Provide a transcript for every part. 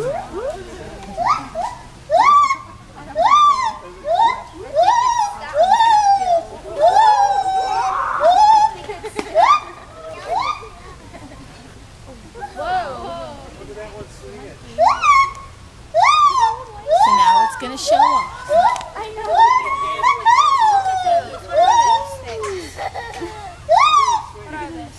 So now it's going to show off. I know. Look at those. What are those?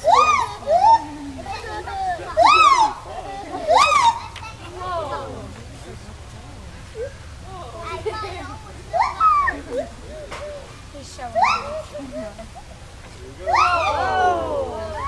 He's showing off.